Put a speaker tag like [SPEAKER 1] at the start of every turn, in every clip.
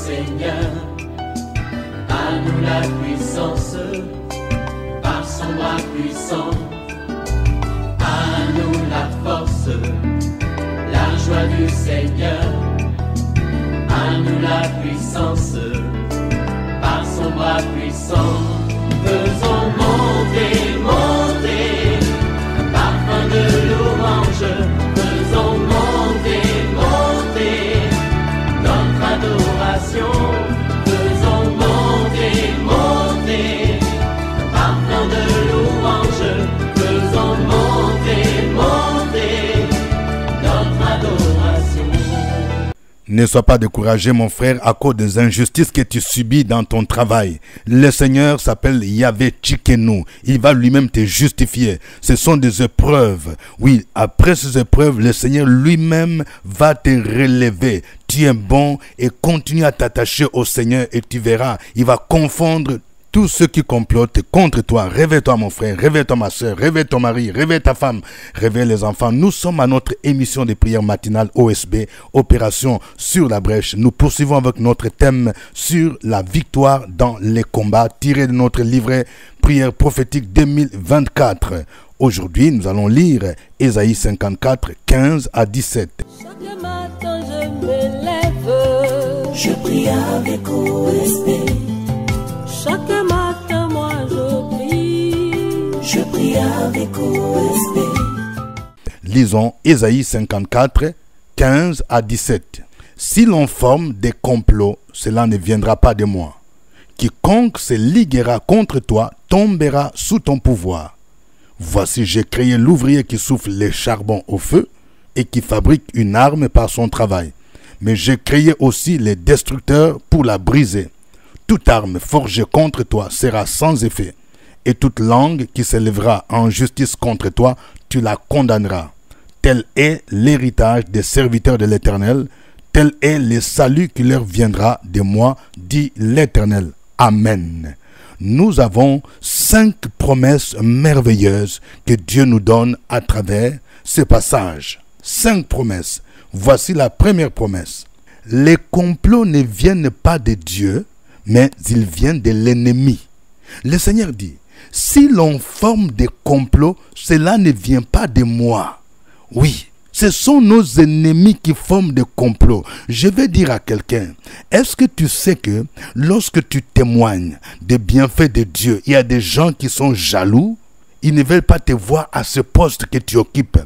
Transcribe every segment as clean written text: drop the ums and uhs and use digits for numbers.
[SPEAKER 1] Seigneur. À nous la puissance, par son bras puissant. À nous la force, la joie du Seigneur. À nous la puissance, par son bras puissant. Faisons monter, monter, un parfum de louange. Faisons monter, monter, notre adoration. Faisons monter, monter, un parfum de louange. Faisons monter, monter, notre adoration.
[SPEAKER 2] Ne sois pas découragé, mon frère, à cause des injustices que tu subis dans ton travail. Le Seigneur s'appelle Yahvé Tsidkenu. Il va lui-même te justifier. Ce sont des épreuves. Oui, après ces épreuves, le Seigneur lui-même va te relever. Tu es bon et continue à t'attacher au Seigneur et tu verras, il va confondre tous ceux qui complotent contre toi. Réveille-toi mon frère, réveille-toi ma soeur, réveille ton mari, réveille ta femme, réveille les enfants. Nous sommes à notre émission de prière matinale OSB, Opération sur la brèche. Nous poursuivons avec notre thème sur la victoire dans les combats, tiré de notre livret Prière prophétique 2024. Aujourd'hui, nous allons lire Ésaïe 54, 15 à 17.
[SPEAKER 3] Chaque matin je me lève, je prie avec OSB. Chaque matin, moi je prie avec OSB.
[SPEAKER 2] Lisons Ésaïe 54, 15 à 17. Si l'on forme des complots, cela ne viendra pas de moi. Quiconque se liguera contre toi tombera sous ton pouvoir. Voici, j'ai créé l'ouvrier qui souffle les charbons au feu et qui fabrique une arme par son travail. Mais j'ai créé aussi les destructeurs pour la briser. Toute arme forgée contre toi sera sans effet, et toute langue qui s'élèvera en justice contre toi, tu la condamneras. Tel est l'héritage des serviteurs de l'Éternel, tel est le salut qui leur viendra de moi, dit l'Éternel. Amen. Nous avons 5 promesses merveilleuses que Dieu nous donne à travers ce passage. 5 promesses. Voici la première promesse. Les complots ne viennent pas de Dieu, mais ils viennent de l'ennemi. Le Seigneur dit, si l'on forme des complots, cela ne vient pas de moi. Oui, ce sont nos ennemis qui forment des complots. Je vais dire à quelqu'un, est-ce que tu sais que lorsque tu témoignes des bienfaits de Dieu, il y a des gens qui sont jaloux, ils ne veulent pas te voir à ce poste que tu occupes.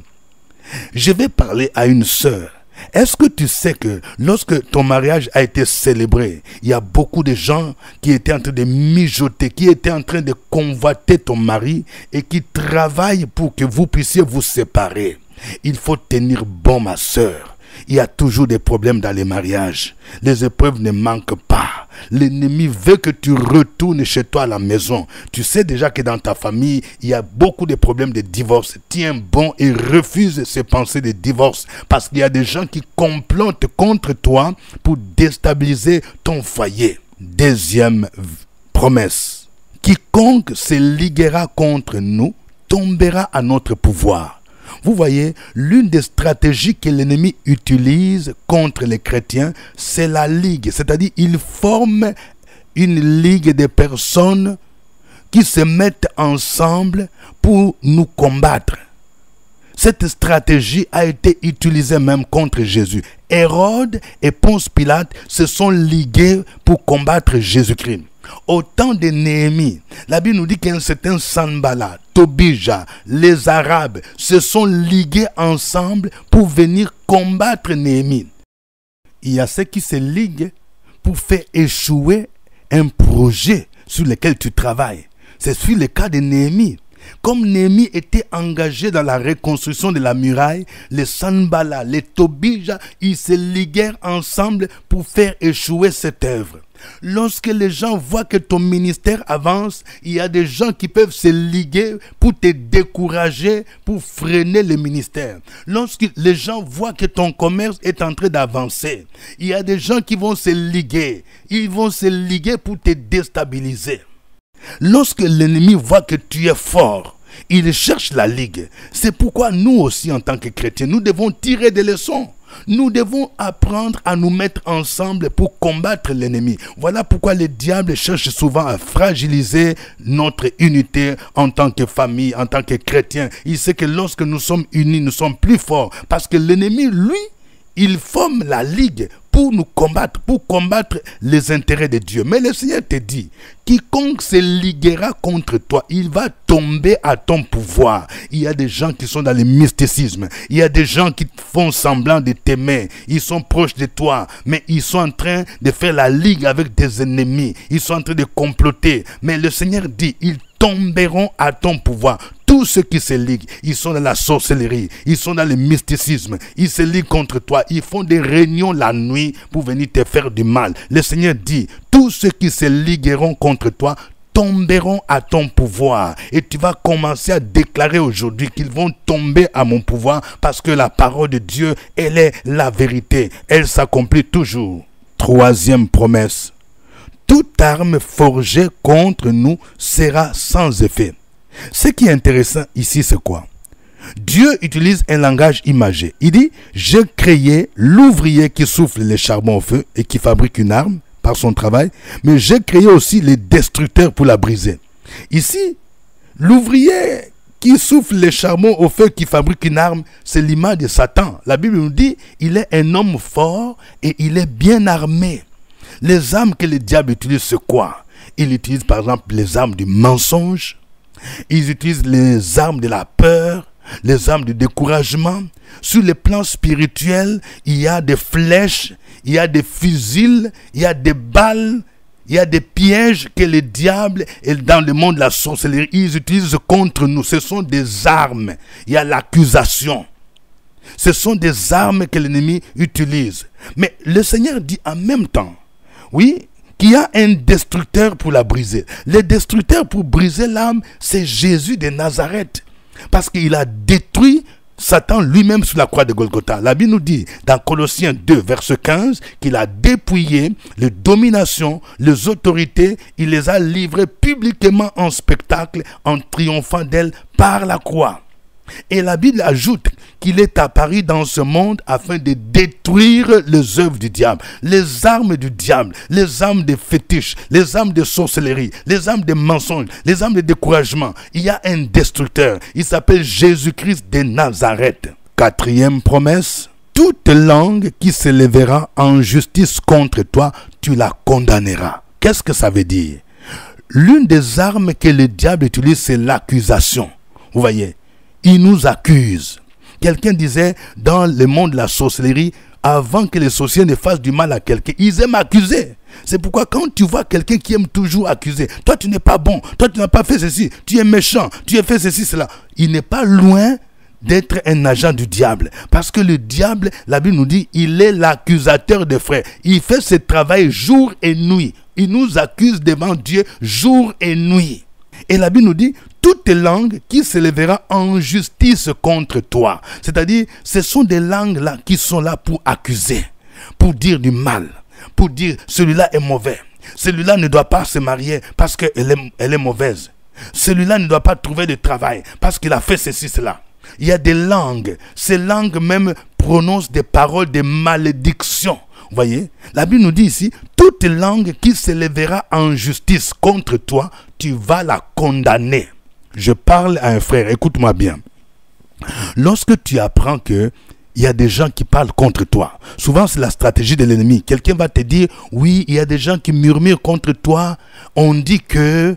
[SPEAKER 2] Je vais parler à une sœur. Est-ce que tu sais que lorsque ton mariage a été célébré, il y a beaucoup de gens qui étaient en train de mijoter, qui étaient en train de convoiter ton mari et qui travaillent pour que vous puissiez vous séparer. Il faut tenir bon, ma sœur. Il y a toujours des problèmes dans les mariages. Les épreuves ne manquent pas. L'ennemi veut que tu retournes chez toi à la maison. Tu sais déjà que dans ta famille, il y a beaucoup de problèmes de divorce. Tiens bon et refuse ces pensées de divorce. Parce qu'il y a des gens qui complotent contre toi pour déstabiliser ton foyer. Deuxième promesse. Quiconque se liguera contre nous tombera à notre pouvoir. Vous voyez, l'une des stratégies que l'ennemi utilise contre les chrétiens, c'est la ligue. C'est-à-dire, il forme une ligue de personnes qui se mettent ensemble pour nous combattre. Cette stratégie a été utilisée même contre Jésus. Hérode et Ponce Pilate se sont ligués pour combattre Jésus-Christ. Au temps de Néhémie, la Bible nous dit qu'un certain Sanballat, Tobija, les Arabes se sont ligués ensemble pour venir combattre Néhémie. Il y a ceux qui se liguent pour faire échouer un projet sur lequel tu travailles. C'est le cas de Néhémie. Comme Néhémie était engagé dans la reconstruction de la muraille, les Sanballat, les Tobija, ils se liguèrent ensemble pour faire échouer cette œuvre. Lorsque les gens voient que ton ministère avance, il y a des gens qui peuvent se liguer pour te décourager, pour freiner le ministère. Lorsque les gens voient que ton commerce est en train d'avancer, il y a des gens qui vont se liguer. Ils vont se liguer pour te déstabiliser. Lorsque l'ennemi voit que tu es fort, il cherche la ligue. C'est pourquoi nous aussi, en tant que chrétiens, nous devons tirer des leçons. Nous devons apprendre à nous mettre ensemble pour combattre l'ennemi. Voilà pourquoi le diable cherche souvent à fragiliser notre unité en tant que famille, en tant que chrétien. Il sait que lorsque nous sommes unis, nous sommes plus forts. Parce que l'ennemi, lui, il forme la ligue pour nous combattre, pour combattre les intérêts de Dieu. Mais le Seigneur te dit, quiconque se liguera contre toi, il va tomber à ton pouvoir. Il y a des gens qui sont dans le mysticisme. Il y a des gens qui font semblant de t'aimer. Ils sont proches de toi, mais ils sont en train de faire la ligue avec des ennemis. Ils sont en train de comploter. Mais le Seigneur dit, ils tomberont à ton pouvoir. Tous ceux qui se liguent, ils sont dans la sorcellerie, ils sont dans le mysticisme, ils se liguent contre toi, ils font des réunions la nuit pour venir te faire du mal. Le Seigneur dit, tous ceux qui se ligueront contre toi tomberont à ton pouvoir. Et tu vas commencer à déclarer aujourd'hui qu'ils vont tomber à mon pouvoir parce que la parole de Dieu, elle est la vérité. Elle s'accomplit toujours. Troisième promesse. Toute arme forgée contre nous sera sans effet. Ce qui est intéressant ici, c'est quoi? Dieu utilise un langage imagé. Il dit, j'ai créé l'ouvrier qui souffle les charbons au feu et qui fabrique une arme par son travail, mais j'ai créé aussi les destructeurs pour la briser. Ici, l'ouvrier qui souffle les charbons au feu, qui fabrique une arme, c'est l'image de Satan. La Bible nous dit, il est un homme fort et il est bien armé. Les armes que le diable utilise, c'est quoi? Il utilise par exemple les armes du mensonge. Ils utilisent les armes de la peur, les armes du découragement. Sur le plan spirituel, il y a des flèches, il y a des fusils, il y a des balles, il y a des pièges que le diable et dans le monde de la sorcellerie, ils utilisent contre nous. Ce sont des armes. Il y a l'accusation. Ce sont des armes que l'ennemi utilise. Mais le Seigneur dit en même temps, oui, qu'il y a un destructeur pour la briser. Le destructeur pour briser l'âme, c'est Jésus de Nazareth. Parce qu'il a détruit Satan lui-même sur la croix de Golgotha. La Bible nous dit dans Colossiens 2, verset 15, qu'il a dépouillé les dominations, les autorités, il les a livrées publiquement en spectacle, en triomphant d'elles par la croix. Et la Bible ajoute qu'il est apparu dans ce monde afin de détruire les œuvres du diable, les armes du diable, les armes de fétiches, les armes de sorcellerie, les armes de mensonges, les armes de découragement. Il y a un destructeur, il s'appelle Jésus-Christ de Nazareth. Quatrième promesse, toute langue qui se lèvera en justice contre toi, tu la condamneras. Qu'est-ce que ça veut dire? L'une des armes que le diable utilise, c'est l'accusation. Vous voyez? Il nous accuse. Quelqu'un disait dans le monde de la sorcellerie, avant que les sorciers ne fassent du mal à quelqu'un, ils aiment accuser. C'est pourquoi quand tu vois quelqu'un qui aime toujours accuser, toi tu n'es pas bon, toi tu n'as pas fait ceci, tu es méchant, tu as fait ceci, cela. Il n'est pas loin d'être un agent du diable. Parce que le diable, la Bible nous dit, il est l'accusateur des frères. Il fait ce travail jour et nuit. Il nous accuse devant Dieu jour et nuit. Et la Bible nous dit, toute langue qui se lèvera en justice contre toi. C'est-à-dire, ce sont des langues-là qui sont là pour accuser, pour dire du mal, pour dire celui-là est mauvais. Celui-là ne doit pas se marier parce qu'elle est mauvaise. Celui-là ne doit pas trouver de travail parce qu'il a fait ceci, cela. Il y a des langues. Ces langues même prononcent des paroles de malédiction. Vous voyez, la Bible nous dit ici, toute langue qui se lèvera en justice contre toi, tu vas la condamner. Je parle à un frère, écoute-moi bien. Lorsque tu apprends que il y a des gens qui parlent contre toi, souvent c'est la stratégie de l'ennemi. Quelqu'un va te dire, oui, il y a des gens qui murmurent contre toi, on dit que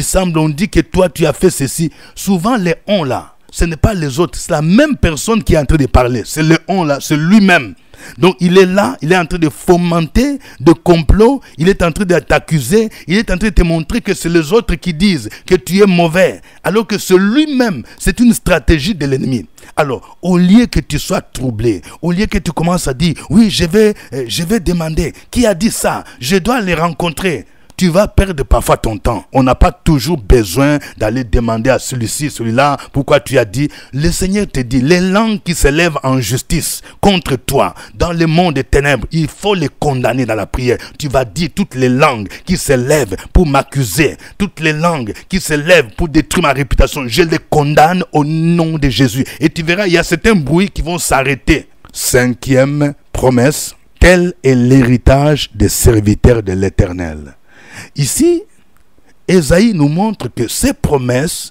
[SPEAKER 2] toi tu as fait ceci. Souvent les on là, ce n'est pas les autres, c'est la même personne qui est en train de parler. C'est le on là, c'est lui-même. Donc il est là, il est en train de fomenter de complot, il est en train de t'accuser, il est en train de te montrer que c'est les autres qui disent que tu es mauvais, alors que c'est lui-même, c'est une stratégie de l'ennemi. Alors, au lieu que tu sois troublé, au lieu que tu commences à dire, oui, je vais demander, qui a dit ça, je dois les rencontrer. Tu vas perdre parfois ton temps. On n'a pas toujours besoin d'aller demander à celui-ci, celui-là, pourquoi tu as dit. Le Seigneur te dit, les langues qui se lèvent en justice contre toi, dans le monde des ténèbres, il faut les condamner dans la prière. Tu vas dire toutes les langues qui se lèvent pour m'accuser, toutes les langues qui se lèvent pour détruire ma réputation, je les condamne au nom de Jésus. Et tu verras, il y a certains bruits qui vont s'arrêter. 5e promesse, tel est l'héritage des serviteurs de l'Éternel. Ici, Ésaïe nous montre que ces promesses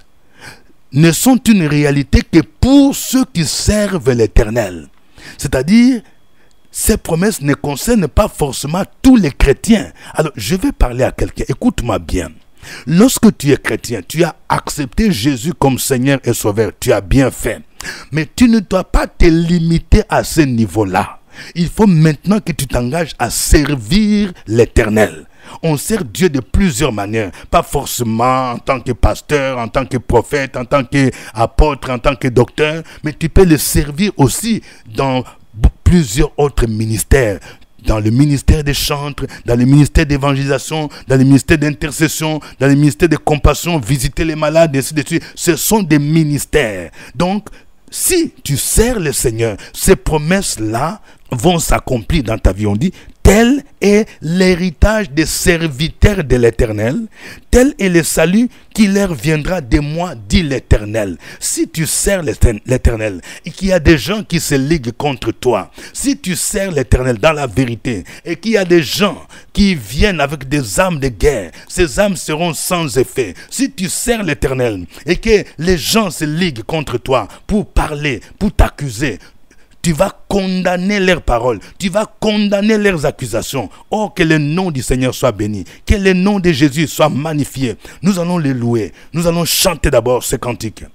[SPEAKER 2] ne sont une réalité que pour ceux qui servent l'Éternel. C'est-à-dire, ces promesses ne concernent pas forcément tous les chrétiens. Alors, je vais parler à quelqu'un. Écoute-moi bien. Lorsque tu es chrétien, tu as accepté Jésus comme Seigneur et Sauveur. Tu as bien fait. Mais tu ne dois pas te limiter à ce niveau-là. Il faut maintenant que tu t'engages à servir l'Éternel. On sert Dieu de plusieurs manières. Pas forcément en tant que pasteur, en tant que prophète, en tant qu'apôtre, en tant que docteur. Mais tu peux le servir aussi dans plusieurs autres ministères. Dans le ministère des chantres, dans le ministère d'évangélisation, dans le ministère d'intercession, dans le ministère de compassion, visiter les malades, ainsi de suite. Ce sont des ministères. Donc, si tu sers le Seigneur, ces promesses-là vont s'accomplir dans ta vie. On dit, tel est l'héritage des serviteurs de l'Éternel, tel est le salut qui leur viendra de moi, dit l'Éternel. Si tu sers l'Éternel et qu'il y a des gens qui se liguent contre toi, si tu sers l'Éternel dans la vérité et qu'il y a des gens qui viennent avec des armes de guerre, ces armes seront sans effet. Si tu sers l'Éternel et que les gens se liguent contre toi pour parler, pour t'accuser, tu vas condamner leurs paroles, tu vas condamner leurs accusations. Oh, que le nom du Seigneur soit béni, que le nom de Jésus soit magnifié. Nous allons les louer, nous allons chanter d'abord ces cantiques.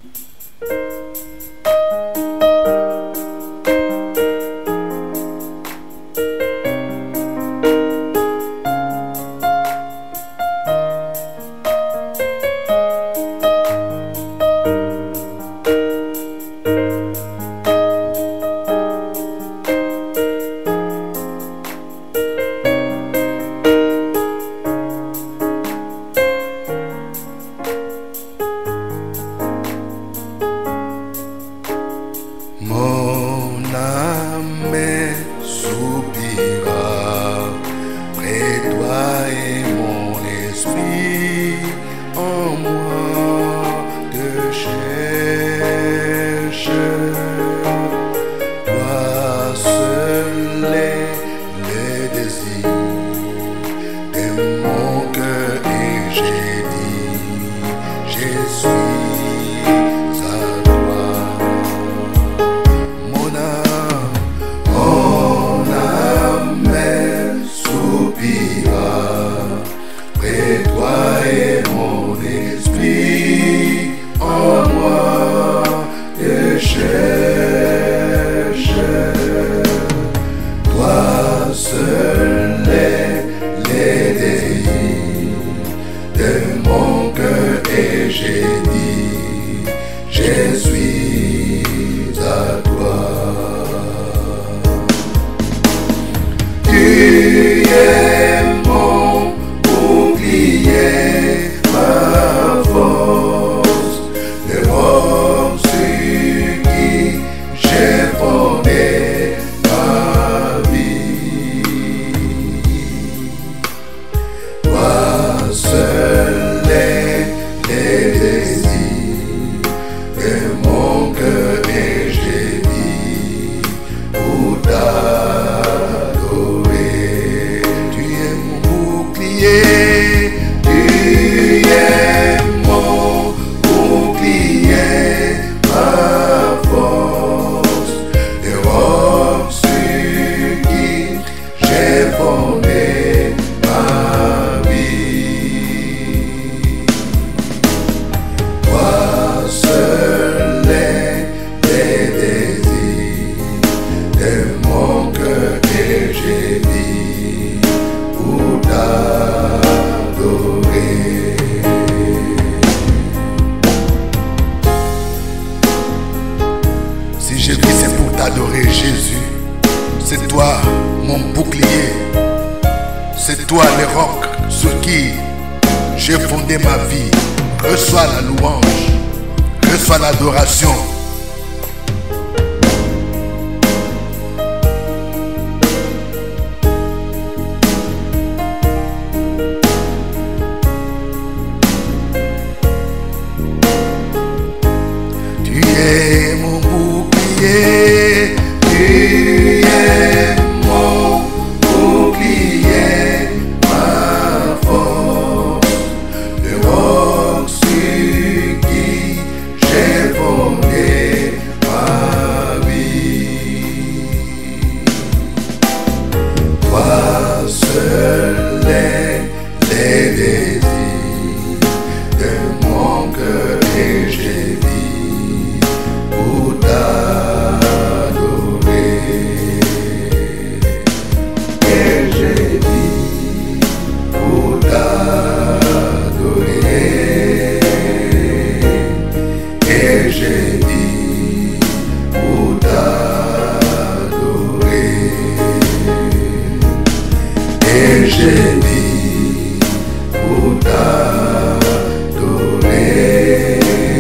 [SPEAKER 4] Tu es mon bouclier, tu
[SPEAKER 2] seul est les désirs de mon cœur et j'ai vis pour t'adorer. Et j'ai vis pour t'adorer. Et j'ai vis pour t'adorer. Et j'ai vis pour t'adorer.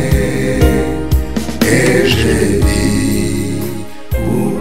[SPEAKER 2] Et j'ai vis pour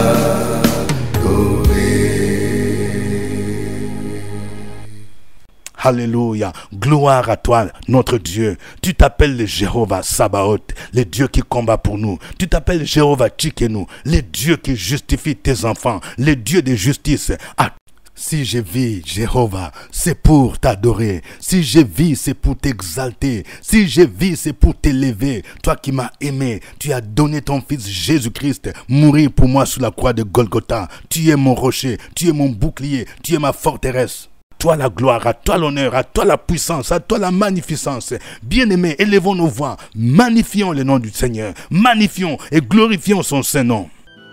[SPEAKER 2] t'adorer. Alléluia, gloire à toi, notre Dieu. Tu t'appelles le Jéhovah Sabaoth, le Dieu qui combat pour nous. Tu t'appelles Jéhovah Tchikenu, le Dieu qui justifie tes enfants, le Dieu de justice. Si je vis, Jéhovah, c'est pour t'adorer. Si je vis, c'est pour t'exalter. Si je vis, c'est pour t'élever. Toi qui m'as aimé, tu as donné ton fils Jésus-Christ mourir pour moi sur la croix de Golgotha. Tu es mon rocher, tu es mon bouclier, tu es ma forteresse. Toi la gloire, à toi l'honneur, à toi la puissance, à toi la magnificence. Bien-aimés, élevons nos voix, magnifions le nom du Seigneur, magnifions et glorifions son Saint-Nom.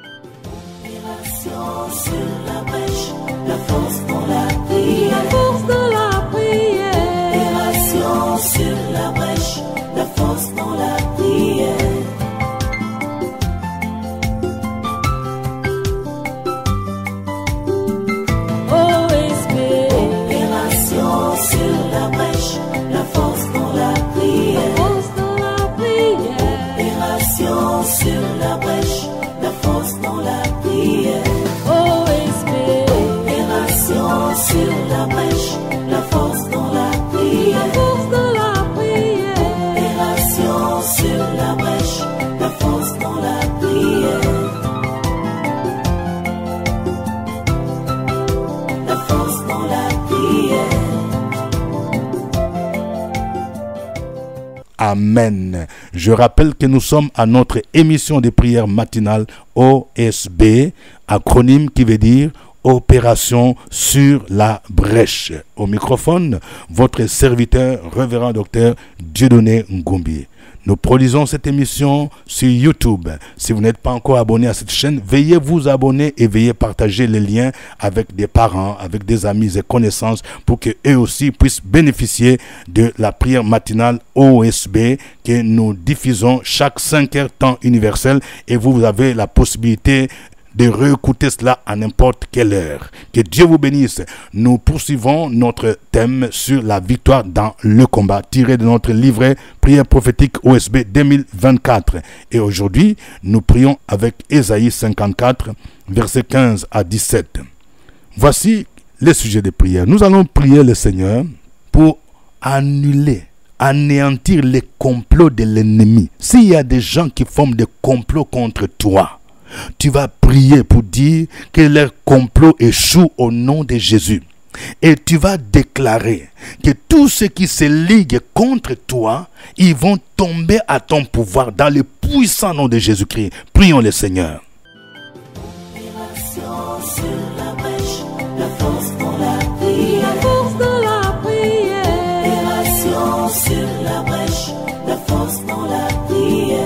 [SPEAKER 3] La force dans la prière, la force dans la prière. Opération sur la brèche, la force dans la prière. OSB. Opération sur la brèche, la force dans la prière, la force dans la prière. Opération sur la brèche, la force dans la prière. Sur la brèche, la force dans la prière, la force dans la prière. Opération sur la brèche, la force dans la prière, la force dans la prière.
[SPEAKER 2] Amen. Je rappelle que nous sommes à notre émission de prière matinale OSB, acronyme qui veut dire Opération sur la brèche. Au microphone, votre serviteur, révérend docteur Dieudonné Ngumbi. Nous produisons cette émission sur YouTube. Si vous n'êtes pas encore abonné à cette chaîne, veuillez vous abonner et veuillez partager les liens avec des parents, avec des amis et connaissances pour qu'eux aussi puissent bénéficier de la prière matinale OSB que nous diffusons chaque 5 heures temps universel et vous avez la possibilité de réécouter cela à n'importe quelle heure. Que Dieu vous bénisse. Nous poursuivons notre thème sur la victoire dans le combat, tiré de notre livret Prière prophétique OSB 2024. Et aujourd'hui, nous prions avec Ésaïe 54, versets 15 à 17. Voici les sujets de prière. Nous allons prier le Seigneur pour annuler, anéantir les complots de l'ennemi. S'il y a des gens qui forment des complots contre toi, tu vas prier pour dire que leur complot échoue au nom de Jésus. Et tu vas déclarer que tous ceux qui se liguent contre toi, ils vont tomber à ton pouvoir dans le puissant nom de Jésus-Christ. Prions le Seigneur.
[SPEAKER 3] Opération sur la brèche, la force dans la prière, la force dans la prière. Opération sur la brèche, la force dans la prière.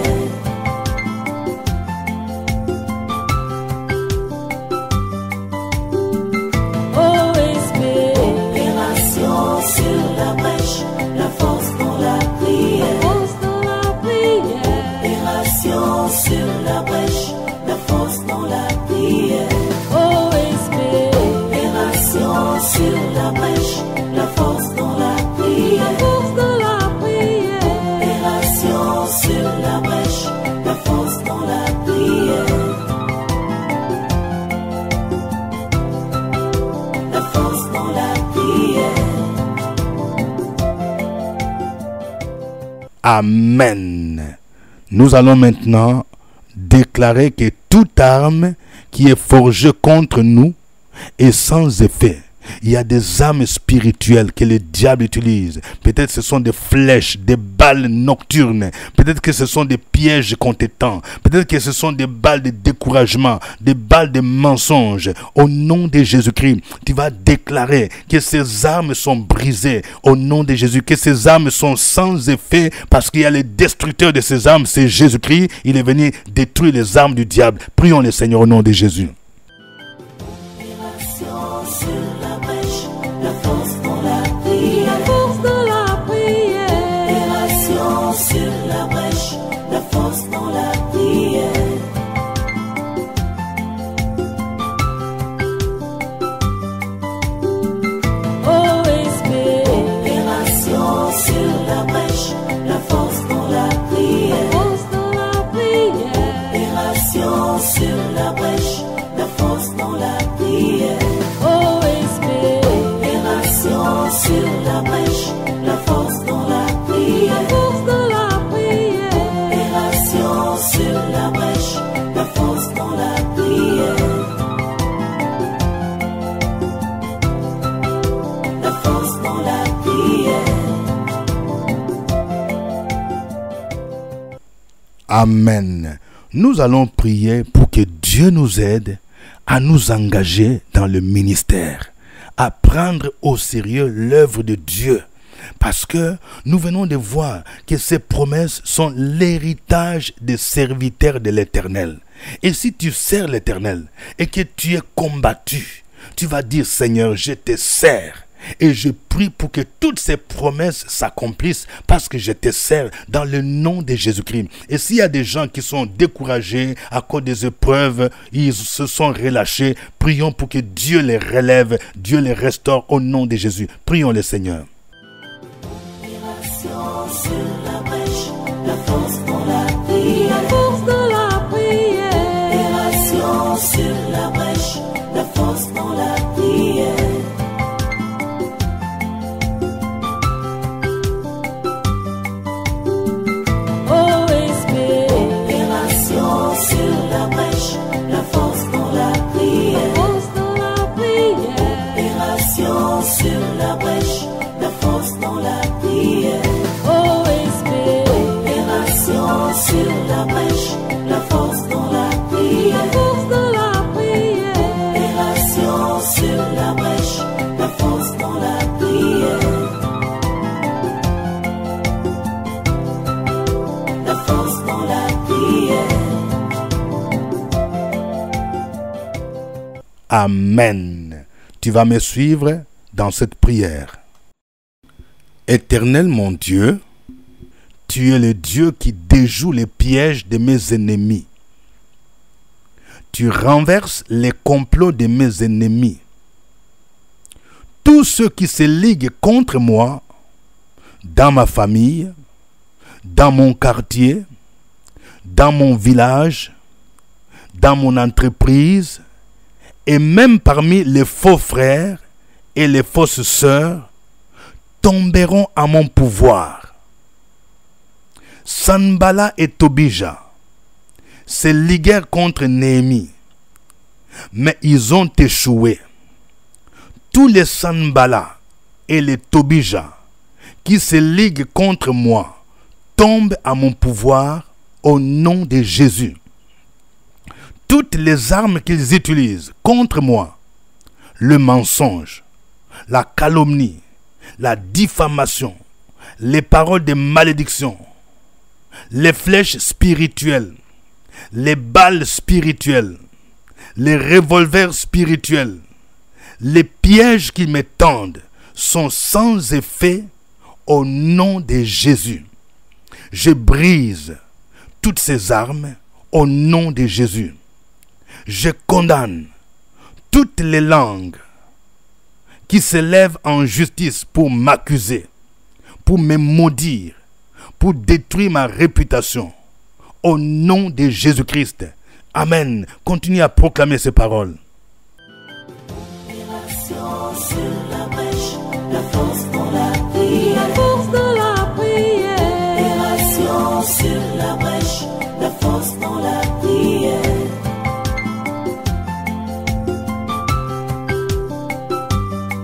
[SPEAKER 3] La force dans la prière, la force dans la prière. Opération sur la brèche, la force dans la prière. OSB. Opération sur la brèche, la force dans la prière, la force dans la prière. Opération sur la brèche, la force dans la prière, la force dans la prière.
[SPEAKER 2] Amen. Nous allons maintenant déclarer que toute arme qui est forgée contre nous est sans effet Il y a des armes spirituelles que le diable utilise. Peut-être ce sont des flèches, des balles nocturnes. Peut-être que ce sont des pièges qu'on t'étend. Peut-être que ce sont des balles de découragement, des balles de mensonges. Au nom de Jésus-Christ, tu vas déclarer que ces armes sont brisées. Au nom de Jésus, que ces armes sont sans effet parce qu'il y a le destructeur de ces armes, c'est Jésus-Christ. Il est venu détruire les armes du diable. Prions le Seigneur au nom de Jésus.
[SPEAKER 3] Sur la brèche, la force dans la prière. OSB. Opération sur la brèche, la force dans la prière. Opération sur la brèche, la force dans la prière. OSB. Opération sur la brèche, la force dans la prière. Sur la brèche, la force dans la prière. La force dans la prière.
[SPEAKER 2] Amen. Nous allons prier pour que Dieu nous aide à nous engager dans le ministère, à prendre au sérieux l'œuvre de Dieu. Parce que nous venons de voir que ces promesses sont l'héritage des serviteurs de l'Éternel. Et si tu sers l'Éternel et que tu es combattu, tu vas dire, Seigneur, je te sers. Et je prie pour que toutes ces promesses s'accomplissent parce que je te sers dans le nom de Jésus-Christ. Et s'il y a des gens qui sont découragés à cause des épreuves, ils se sont relâchés, prions pour que Dieu les relève, Dieu les restaure au nom de Jésus. Prions le Seigneur.
[SPEAKER 3] Sur la brèche, la force dans la prière. La force dans la prière. Opération sur la brèche, la force dans la prière. OSB. Opération sur la brèche, la force dans la prière. Force dans la prière. Opération sur la brèche, la force dans la prière. Sur la brèche, la force dans la prière. La force dans la prière. Opération sur la brèche, la force dans la prière. La force dans la prière.
[SPEAKER 2] Amen. Tu vas me suivre dans cette prière. Éternel mon Dieu, tu es le Dieu qui déjoue les pièges de mes ennemis. Tu renverses les complots de mes ennemis. Tous ceux qui se liguent contre moi, dans ma famille, dans mon quartier, dans mon village, dans mon entreprise, et même parmi les faux frères et les fausses sœurs, tomberont à mon pouvoir. Sanballat et Tobija se liguèrent contre Néhémie, mais ils ont échoué. Tous les Sanballat et les Tobija qui se liguent contre moi tombent à mon pouvoir au nom de Jésus. Toutes les armes qu'ils utilisent contre moi, le mensonge, la calomnie, la diffamation, les paroles de malédiction, les flèches spirituelles, les balles spirituelles, les revolvers spirituels, les pièges qui me tendent sont sans effet au nom de Jésus. Je brise toutes ces armes au nom de Jésus. Je condamne toutes les langues qui se lèvent en justice pour m'accuser, pour me maudire, pour détruire ma réputation. Au nom de Jésus-Christ. Amen. Continue à proclamer ces paroles.
[SPEAKER 3] Sur la brèche, la force dans la prière. La force dans la prière. Opération sur la brèche, la force dans la prière.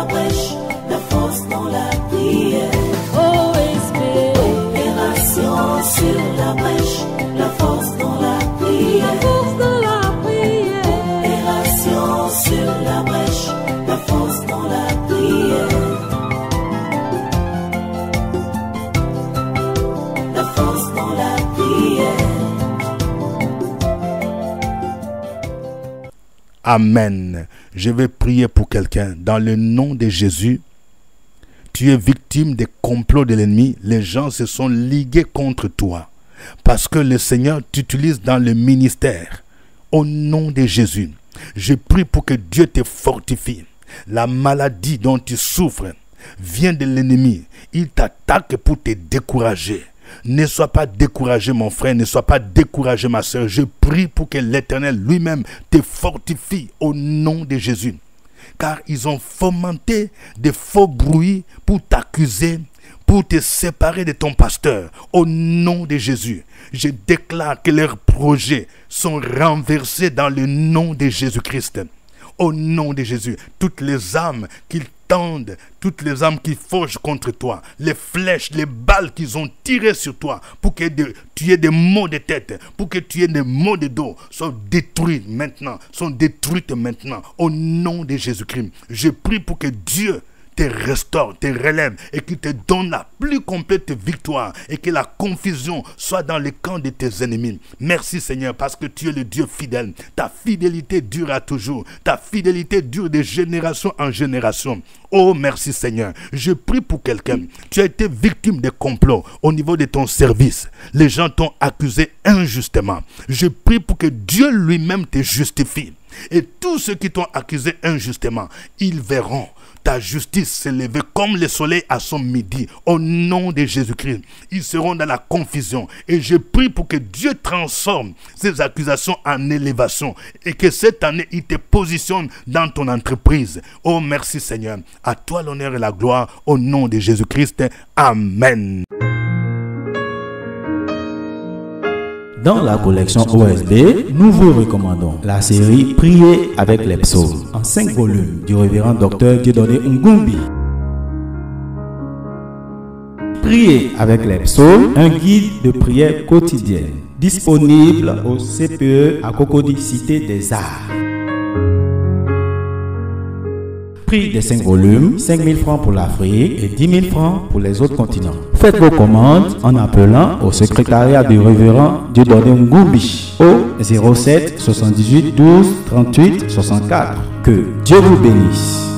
[SPEAKER 3] brèche, la force dans la prière. OSB, opération sur la brèche, la force dans la prière. La force dans la prière. Opération sur la brèche, la force dans la prière. La force dans la prière.
[SPEAKER 2] Amen. Je vais prier pour quelqu'un. Dans le nom de Jésus, tu es victime des complots de l'ennemi. Les gens se sont ligués contre toi. Parce que le Seigneur t'utilise dans le ministère. Au nom de Jésus, je prie pour que Dieu te fortifie. La maladie dont tu souffres vient de l'ennemi. Il t'attaque pour te décourager. Ne sois pas découragé, mon frère, ne sois pas découragé, ma soeur. Je prie pour que l'Éternel lui-même te fortifie au nom de Jésus. Car ils ont fomenté des faux bruits pour t'accuser, pour te séparer de ton pasteur. Au nom de Jésus, je déclare que leurs projets sont renversés dans le nom de Jésus-Christ. Au nom de Jésus, toutes les âmes qu'ils tendent, toutes les âmes qui forgent contre toi, les flèches, les balles qu'ils ont tirées sur toi pour que tu aies des maux de tête, pour que tu aies des maux de dos, sont détruites maintenant, au nom de Jésus-Christ. Je prie pour que Dieu te restaure, te relève et qu'il te donne la plus complète victoire et que la confusion soit dans le camp de tes ennemis. Merci Seigneur parce que tu es le Dieu fidèle. Ta fidélité durera toujours. Ta fidélité dure de génération en génération. Oh merci Seigneur. Je prie pour quelqu'un. Tu as été victime de complots au niveau de ton service. Les gens t'ont accusé injustement. Je prie pour que Dieu lui-même te justifie. Et tous ceux qui t'ont accusé injustement, ils verront ta justice s'élever comme le soleil à son midi. Au nom de Jésus-Christ, ils seront dans la confusion. Et je prie pour que Dieu transforme ces accusations en élévation. Et que cette année, il te positionne dans ton entreprise. Oh merci Seigneur. À toi l'honneur et la gloire. Au nom de Jésus-Christ. Amen.
[SPEAKER 4] Dans la collection OSB, nous vous recommandons la série Prier avec les psaumes en 5 volumes du révérend Dr Dieudonné Ngumbi. Prier avec les psaumes, un guide de prière quotidienne, disponible au CPE à Cocody, Cité des Arts. Prix des 5 volumes, 5 000 francs pour l'Afrique et 10 000 francs pour les autres continents. Faites vos commandes en appelant au secrétariat du révérend Dieudonné Ngumbi au 07 78 12 38 64. Que Dieu vous bénisse.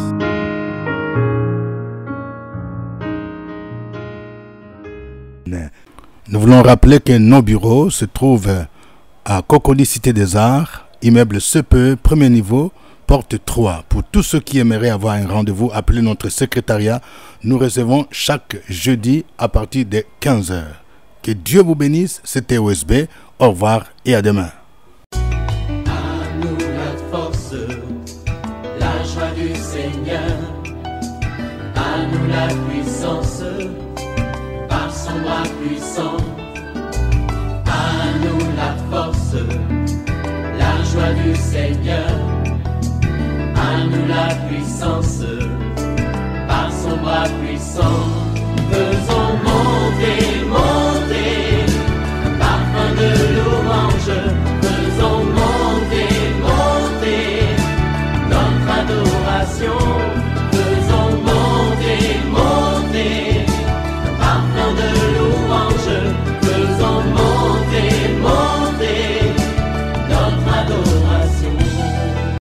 [SPEAKER 2] Nous voulons rappeler que nos bureaux se trouvent à Cocody, Cité des Arts, immeuble CPE, premier niveau, porte 3. Pour tous ceux qui aimeraient avoir un rendez-vous, appelez notre secrétariat. Nous recevons chaque jeudi à partir de 15h. Que Dieu vous bénisse. C'était OSB. Au revoir et à demain.
[SPEAKER 1] À nous la force, la joie du Seigneur. À nous la puissance, par son bras puissant. À nous la force, la joie du Seigneur. À nous la puissance, par son bras puissant.